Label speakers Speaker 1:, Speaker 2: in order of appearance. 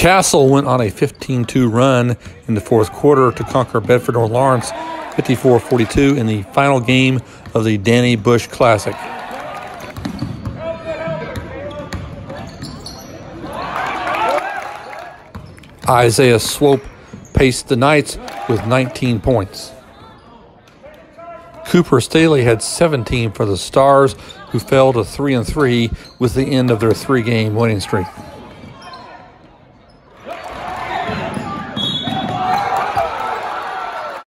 Speaker 1: Castle went on a 15-2 run in the fourth quarter to conquer Bedford North Lawrence 54-42 in the final game of the Danny Bush Classic. Isaiah Swope paced the Knights with 19 points. Cooper Staley had 17 for the Stars, who fell to 3-3 with the end of their 3-game winning streak.